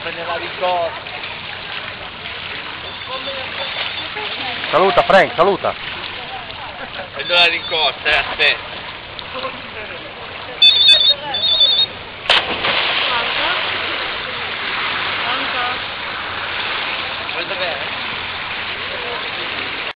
prendere la rincorsa. Saluta Frank, saluta. Prendo la rincorsa, aspetta.